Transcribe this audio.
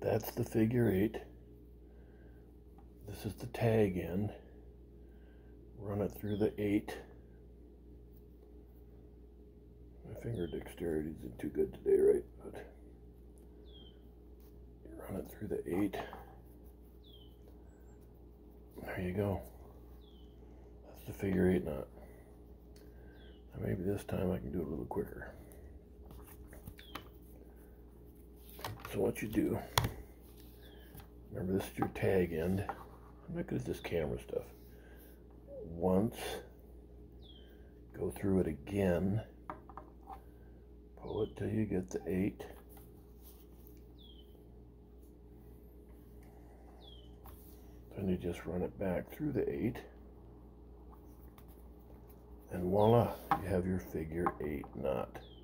That's the figure 8. This is the tag end. Run it through the 8. My finger dexterity isn't too good today, right? But run it through the 8. There you go. That's the figure 8 knot. Now maybe this time I can do it a little quicker. So what you do, remember this is your tag end. I'm not good at this camera stuff. Once, go through it again, pull it till you get the 8. Then you just run it back through the 8. And voila, you have your figure 8 knot.